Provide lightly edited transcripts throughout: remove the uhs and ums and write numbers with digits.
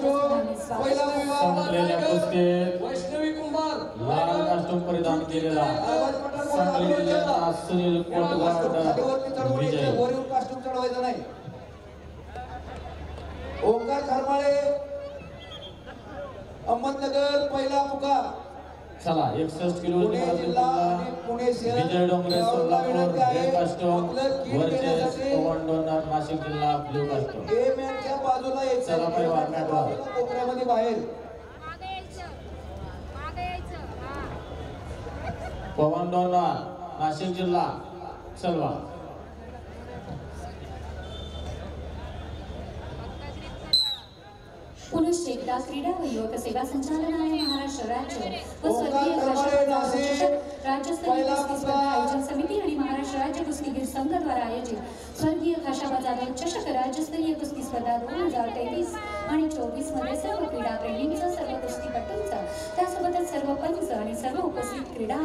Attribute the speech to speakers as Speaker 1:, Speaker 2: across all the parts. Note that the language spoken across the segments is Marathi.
Speaker 1: पहिला
Speaker 2: संपलेल्या कुस्तीत
Speaker 1: वैष्णवी कुंभार
Speaker 2: लाल कास्टूम परिधान केलेला सांगली जिल्ह्याचा सुनील कोटगावकर विजय.
Speaker 1: वरील कास्टूम चढवायचं नाही. ओंकार खरमाळे अहमदनगर पहिला मुका.
Speaker 2: चला 61 किलो
Speaker 1: पुणे जिल्हा आणि पुणे शहर
Speaker 2: Vijay Dongre Solapur red costume versus Pawan Donar Nashik जिल्हा ब्लू कास्टूम.
Speaker 1: ए मॅचच्या बाजूला यायचं.
Speaker 2: चला पैलवान मॅटवर
Speaker 1: कोपऱ्यामध्ये बाहेर
Speaker 2: पवन डोनार नाशिक जिल्हा चलवा.
Speaker 3: पुनश्च एकदा क्रीडा व युवक सेवा संचालनालय महाराष्ट्र राज्य व स्वर्गीय राज्यस्तरीय कुस्ती स्पर्धा आयोजन समिती आणि महाराष्ट्र राज्य कुस्तीगीर संघ द्वारा आयोजित स्वर्गीय खाशाबा जाधव चषक राज्यस्तरीय कुस्ती स्पर्धा 2023 आणि 24 मध्ये सर्व क्रीडा प्रेमींचा, सर्व कुस्तीपटूंचा, त्यासोबतच सर्व पंच आणि सर्व उपस्थित क्रीडा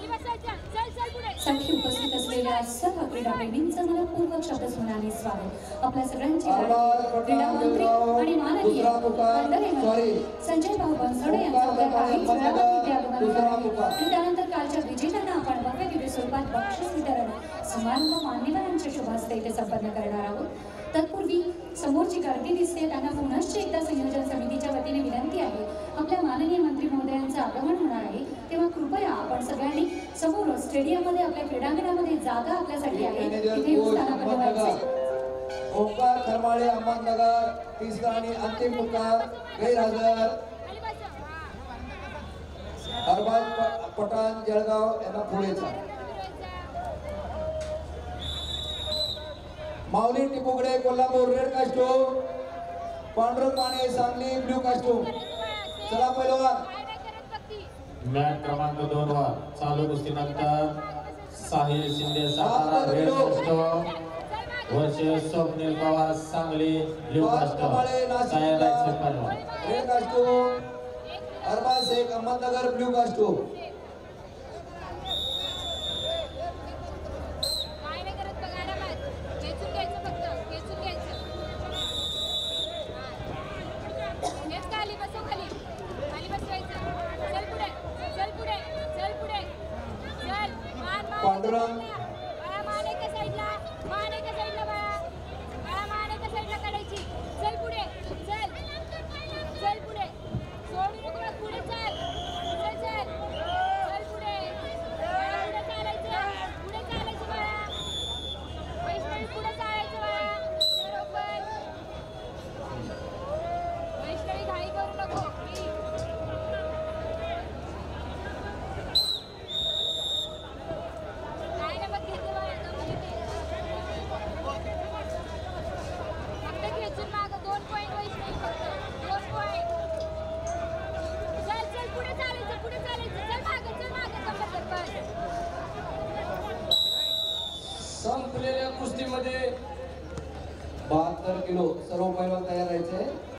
Speaker 3: साठी उपस्थित असलेल्या सर्व क्रीडा प्रेमींचं मनपूर्वक शब्दस्मरणाने स्वागत. आपल्या सगळ्यांचे क्रीडा मंत्री आणि माननीय संजय भाऊ बनसोडे यांचा आणि त्यानंतर कालच्या विजेत्यांना आपण भव्य दिव्य स्वरूपात बक्षीस वितरण समारंभ मान्यवरांच्या शुभ हस्ते इथे संपन्न करणार आहोत. तत्पूर्वी समोरची गर्दी दिसते, त्यांना पुनश्च एकदा संयोजन समितीच्या वतीने विनंती आहे, आपल्या माननीय मंत्री महोदयांचं आगमन होणार आहे तेव्हा कृपया आपण सगळ्यांनी समोर स्टेडियममध्ये आपल्या क्रीडांगणामध्ये जागा आपल्यासाठी आहे तिथे येऊन स्थानापन्न व्हायचे.
Speaker 1: ओंकार खरमाळे अहमदनगर तिसरा आणि अंतिम मुका गैरहजर. अरबाज पठाण जळगाव यांना पुढेचा. Mauli Tipugade Kolhapur red costume. Pandurang Mane Sangli blue costume. चला पहिलवान.
Speaker 2: मॅच क्रमांक 2 वर चालू कुस्तीनंतर Sahil Shinde Satara red costume versus Swapnil Pawar Sangli blue costume. तयार पहिलवान.
Speaker 1: Red costume Arbaz Shaikh Ahmednagar blue costume. Pandurang संपलेल्या कुस्तीमध्ये 72 किलो सर्व पैलवान तयार राहायचे.